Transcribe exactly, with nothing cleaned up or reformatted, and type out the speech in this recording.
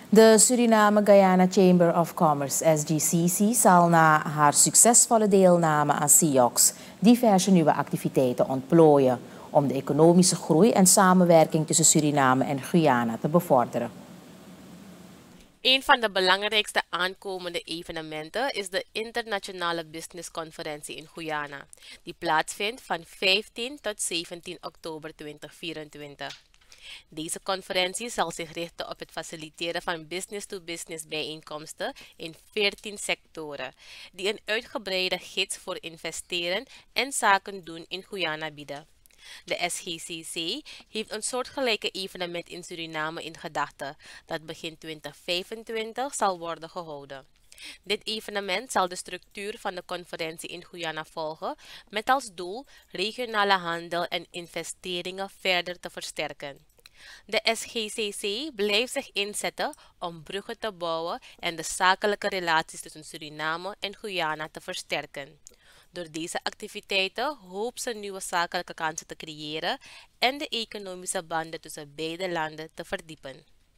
De Suriname-Guyana Chamber of Commerce, S G C C, zal na haar succesvolle deelname aan C I O X diverse nieuwe activiteiten ontplooien om de economische groei en samenwerking tussen Suriname en Guyana te bevorderen. Een van de belangrijkste aankomende evenementen is de Internationale Business Conferentie in Guyana, die plaatsvindt van vijftien tot zeventien oktober tweeduizend vierentwintig. Deze conferentie zal zich richten op het faciliteren van business-to-business bijeenkomsten in veertien sectoren, die een uitgebreide gids voor investeren en zaken doen in Guyana bieden. De S G C C heeft een soortgelijke evenement in Suriname in gedachten, dat begin tweeduizend vijfentwintig zal worden gehouden. Dit evenement zal de structuur van de conferentie in Guyana volgen, met als doel regionale handel en investeringen verder te versterken. De S G C C blijft zich inzetten om bruggen te bouwen en de zakelijke relaties tussen Suriname en Guyana te versterken. Door deze activiteiten hoopt ze nieuwe zakelijke kansen te creëren en de economische banden tussen beide landen te verdiepen.